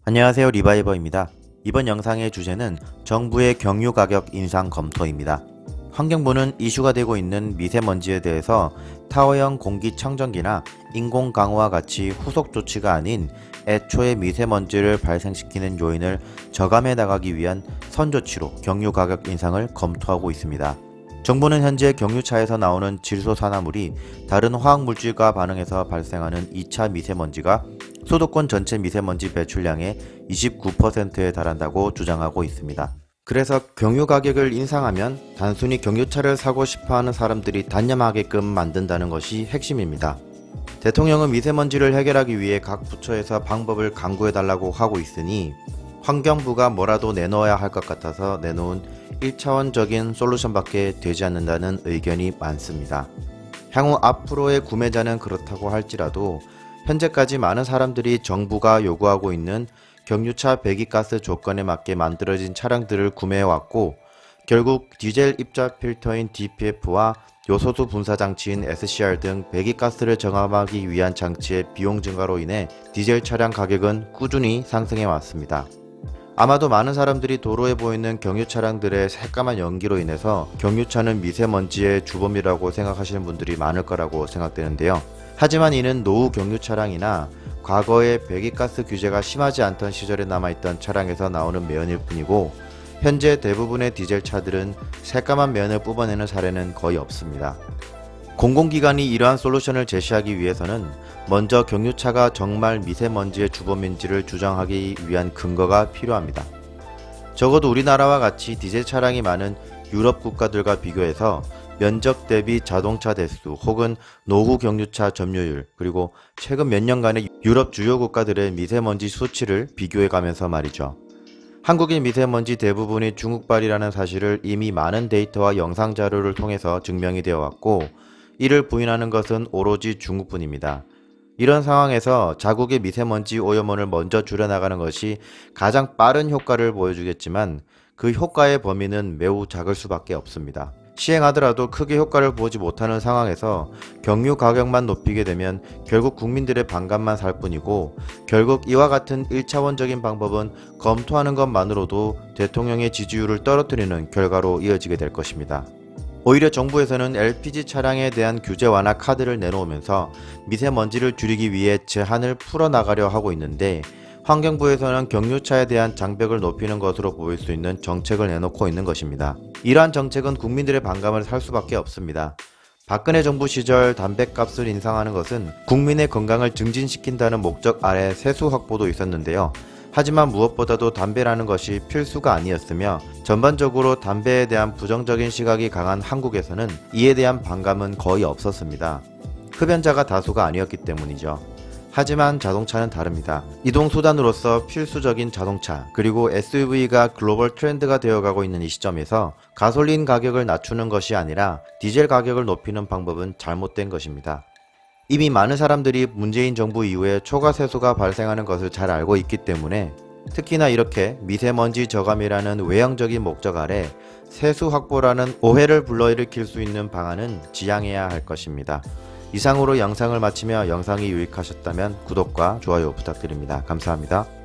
안녕하세요, 리바이버입니다. 이번 영상의 주제는 정부의 경유 가격 인상 검토입니다. 환경부는 이슈가 되고 있는 미세먼지에 대해서 타워형 공기청정기나 인공 강우와 같이 후속 조치가 아닌 애초에 미세먼지를 발생시키는 요인을 저감해 나가기 위한 선조치로 경유 가격 인상을 검토하고 있습니다. 정부는 현재 경유차에서 나오는 질소산화물이 다른 화학물질과 반응해서 발생하는 2차 미세먼지가 수도권 전체 미세먼지 배출량의 29%에 달한다고 주장하고 있습니다. 그래서 경유 가격을 인상하면 단순히 경유차를 사고 싶어하는 사람들이 단념하게끔 만든다는 것이 핵심입니다. 대통령은 미세먼지를 해결하기 위해 각 부처에서 방법을 강구해달라고 하고 있으니 환경부가 뭐라도 내놓아야 할 것 같아서 내놓은 1차원적인 솔루션밖에 되지 않는다는 의견이 많습니다. 향후 앞으로의 구매자는 그렇다고 할지라도 현재까지 많은 사람들이 정부가 요구하고 있는 경유차 배기가스 조건에 맞게 만들어진 차량들을 구매해왔고, 결국 디젤 입자 필터인 DPF와 요소수 분사 장치인 SCR 등 배기가스를 정함하기 위한 장치의 비용 증가로 인해 디젤 차량 가격은 꾸준히 상승해 왔습니다. 아마도 많은 사람들이 도로에 보이는 경유 차량들의 새까만 연기로 인해서 경유차는 미세먼지의 주범이라고 생각하시는 분들이 많을 거라고 생각되는데요. 하지만 이는 노후 경유 차량이나 과거에 배기가스 규제가 심하지 않던 시절에 남아있던 차량에서 나오는 매연일 뿐이고, 현재 대부분의 디젤 차들은 새까만 매연을 뽑아내는 사례는 거의 없습니다. 공공기관이 이러한 솔루션을 제시하기 위해서는 먼저 경유차가 정말 미세먼지의 주범인지를 주장하기 위한 근거가 필요합니다. 적어도 우리나라와 같이 디젤 차량이 많은 유럽 국가들과 비교해서 면적 대비 자동차 대수 혹은 노후 경유차 점유율, 그리고 최근 몇 년간의 유럽 주요 국가들의 미세먼지 수치를 비교해 가면서 말이죠. 한국의 미세먼지 대부분이 중국발이라는 사실을 이미 많은 데이터와 영상 자료를 통해서 증명이 되어 왔고, 이를 부인하는 것은 오로지 중국뿐입니다. 이런 상황에서 자국의 미세먼지 오염원을 먼저 줄여나가는 것이 가장 빠른 효과를 보여주겠지만 그 효과의 범위는 매우 작을 수밖에 없습니다. 시행하더라도 크게 효과를 보지 못하는 상황에서 경유 가격만 높이게 되면 결국 국민들의 반감만 살 뿐이고, 결국 이와 같은 1차원적인 방법은 검토하는 것만으로도 대통령의 지지율을 떨어뜨리는 결과로 이어지게 될 것입니다. 오히려 정부에서는 LPG 차량에 대한 규제 완화 카드를 내놓으면서 미세먼지를 줄이기 위해 제한을 풀어나가려 하고 있는데, 환경부에서는 경유차에 대한 장벽을 높이는 것으로 보일 수 있는 정책을 내놓고 있는 것입니다. 이러한 정책은 국민들의 반감을 살 수밖에 없습니다. 박근혜 정부 시절 담배값을 인상하는 것은 국민의 건강을 증진시킨다는 목적 아래 세수 확보도 있었는데요. 하지만 무엇보다도 담배라는 것이 필수가 아니었으며 전반적으로 담배에 대한 부정적인 시각이 강한 한국에서는 이에 대한 반감은 거의 없었습니다. 흡연자가 다수가 아니었기 때문이죠. 하지만 자동차는 다릅니다. 이동수단으로서 필수적인 자동차, 그리고 SUV가 글로벌 트렌드가 되어가고 있는 이 시점에서 가솔린 가격을 낮추는 것이 아니라 디젤 가격을 높이는 방법은 잘못된 것입니다. 이미 많은 사람들이 문재인 정부 이후에 초과세수가 발생하는 것을 잘 알고 있기 때문에, 특히나 이렇게 미세먼지 저감이라는 외형적인 목적 아래 세수 확보라는 오해를 불러일으킬 수 있는 방안은 지양해야 할 것입니다. 이상으로 영상을 마치며 영상이 유익하셨다면 구독과 좋아요 부탁드립니다. 감사합니다.